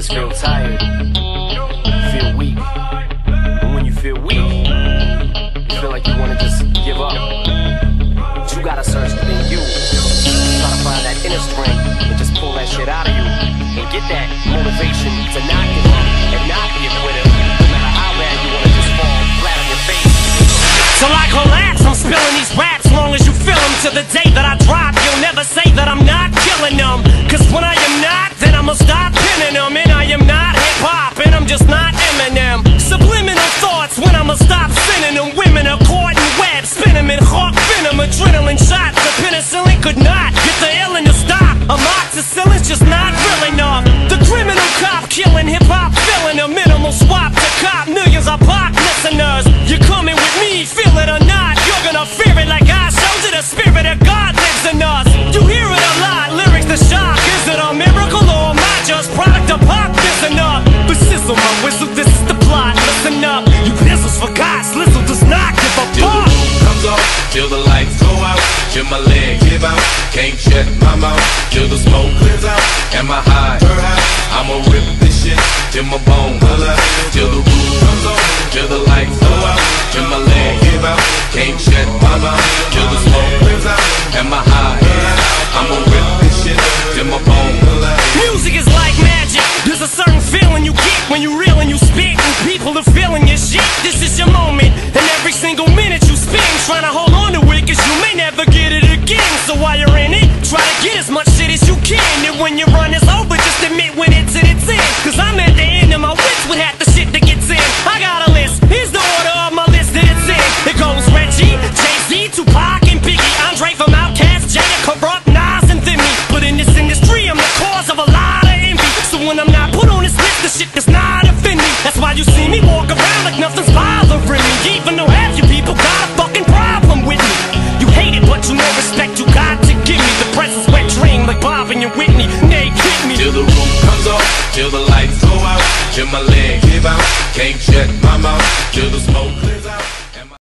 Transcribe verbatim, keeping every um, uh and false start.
just feel tired, feel weak. And when you feel weak, you feel like you wanna just give up. But you gotta search within you, try to find that inner strength and just pull that shit out of you and get that motivation to not give up and not be a quitter, no matter how bad you wanna just fall flat on your face. So I collapse, I'm spilling these raps long as you feel them. To the day that I drop, you'll never say that I'm not killing them. Cause when I am not, then I'ma stop pinning them. And I am not hip-hop, and I'm just not Eminem. Subliminal thoughts when I'ma stop sending them. Women are caught in webs, spin them in hawk venom. Adrenaline shots, the penicillin could not get the illin' to stop. Amoxicillin's just not real enough. The criminal cop killing hip-hop, filling a minimal swap to cop millions of pop listeners. You're coming with me, feel it or not, you're gonna fear it like I showed you. The spirit of God lives in us. You hear it a lot, lyrics to shock. Is it a miracle or am I just product of pop? Listen up, but sizzle my whistle, this is the plot. Listen up, you pistols forgot, Slizzle does not give a Till the fuck. roof comes off, till the lights go out, till my leg give out, can't shut my mouth, till the smoke clears out. Am I high? I'ma rip this shit till my bone holla. Till the roof comes off, till the lights go out, till my leg give out, can't shut my mouth, till the smoke clears out. Am I high? I'ma rip this shit till my bone holla. Music is like magic. There's a certain feeling you get when you reel and you spit, and people are feeling your shit. This is your moment, and every single minute you spend trying to hold on to it, cause you may never get it again. So while you're in it, try to get as much shit as you can. And when your run is over, just admit when it's in its end. Cause I'm at the end of my wits with half the shit that gets in. I got a list, here's the order of my list that it's in. It goes Reggie, Jay-Z, Tupac, and Biggie, Andre from Outkast, Jada, Corrupt, Nas, and Thimmy. But in this industry, I'm the cause of a lot of envy. So when I'm not put on this list, the shit does not offend me. That's why you see me walk around like nothing's bothering me. Even though half you people got a fucking problem with me. You hate it, but you know respect you got to give me. The presence wet dream like Bob and your Whitney. They kick me. Till the roof comes off, till the lights go out, till my leg give out, can't shut my mouth, till the smoke